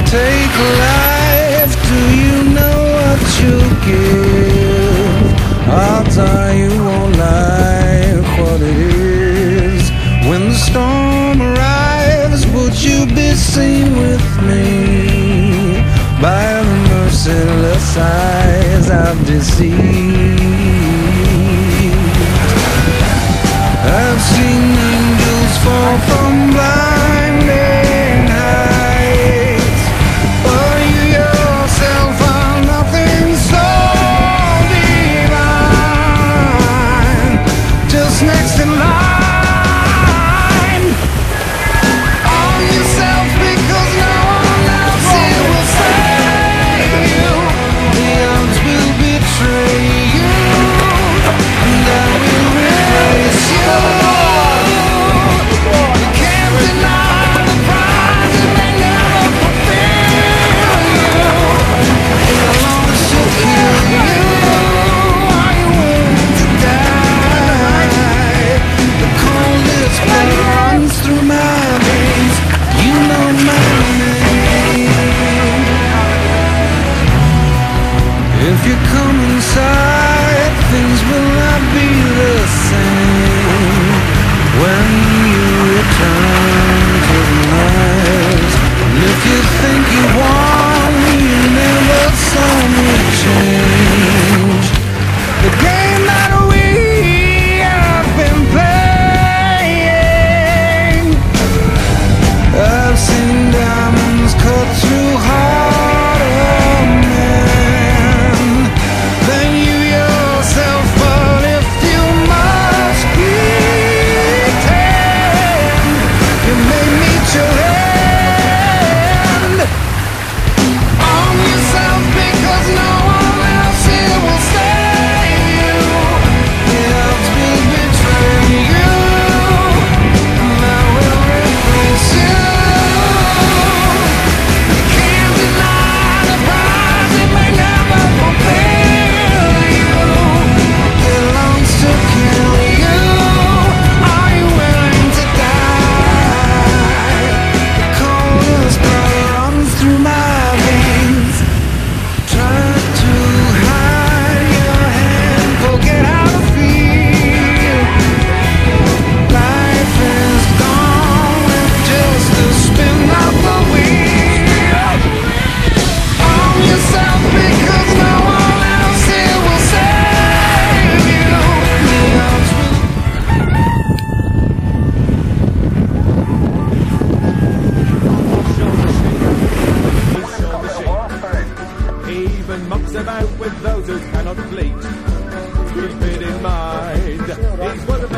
take life, do you know what you give? Odds are you won't like what it is. When the storm arrives, would you be seen with me by the merciless eyes I've deceived? I've seen angels fall from blinding heights, but you yourself are nothing so divine, just next in line. Arm yourself because no one else here will save you. The odds will betray you, and I will replace you. You can't deny the prize, it may never fulfill you. It longs to kill you. Are you willing to die? The coldest blood runs through my veins. You know my name. If you come inside, things will not be the same. When you return to the lies, and if you think you won, you never saw me change. The game that we have been playing. I've seen diamonds cut through heart of man than you yourself. But if you must pretend, you may meet your end. Arm yourself because no one else here will save you. The odds will betray you, and I will replace you. You can't deny the prize, it may never fulfill you. It longs to kill you. Are you willing to die? The coldest blood runs through my veins. Try to hide your hand, forget how to feel. Life is gone with just a spin of the wheel. Arm yourself because no one else here will save you. The odds will Even mucks about with those who cannot fleet. Keep it in mind, he's one of